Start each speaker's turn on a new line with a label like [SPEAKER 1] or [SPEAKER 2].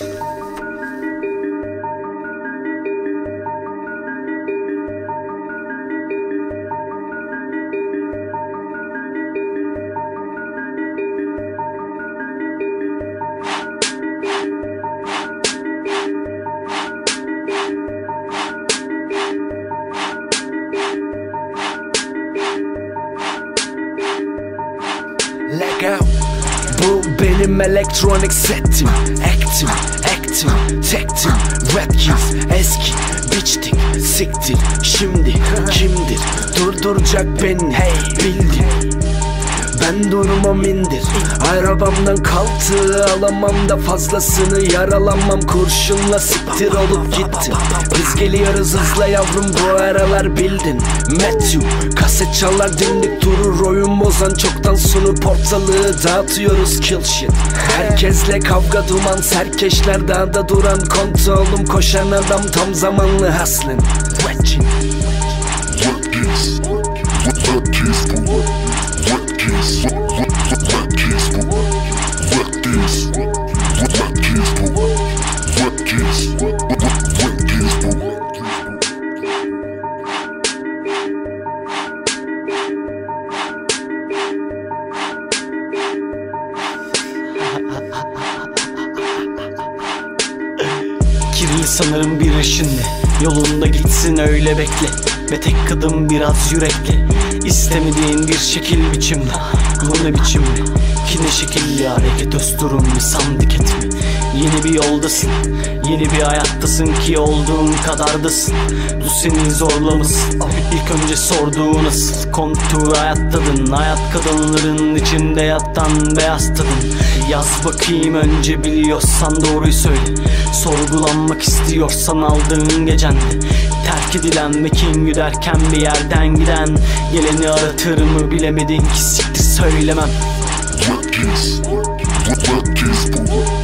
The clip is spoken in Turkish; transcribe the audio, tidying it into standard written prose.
[SPEAKER 1] Bu benim elektronik setim. Actim, tektim, rap keys, eski, biçtik, siktir. Şimdi kimdir durduracak beni? Bildin, ben durmam indir. Arabamdan kalktı, alamam da fazlasını. Yaralanmam, kurşunla siktir olup gittim. Biz geliyoruz hızla yavrum, bu aralar bildin. Matthew, kaset çalar dimdik durur. Oyun bozan çoktan sunup ortalığı dağıtıyoruz, kill shit. Herkesle kavga duman, serkeşler dağda duran. Kontrolüm koşan adam, tam zamanlı haslin.
[SPEAKER 2] Kirli sanırım bir işinle, yolunda gitsin öyle bekle. Ve tek kadın biraz yürekli, istemediğin bir şekil biçimde. Bu ne biçim mi? Ki ne şekilli hareket, özdurum bir sandık etmi. Yeni bir yoldasın, yeni bir hayattasın ki olduğun kadardasın. Bu seni zorlamasın. İlk önce sorduğu nasıl kontur hayattadın. Hayat kadınların içinde yatan beyaz tadın. Yaz bakayım önce, biliyorsan doğruyu söyle. Sorgulanmak istiyorsan aldığın gecende. Terk edilen ve kim güderken bir yerden giden. Geleni aratır mı bilemedin ki siktir söylemem.
[SPEAKER 3] What keys,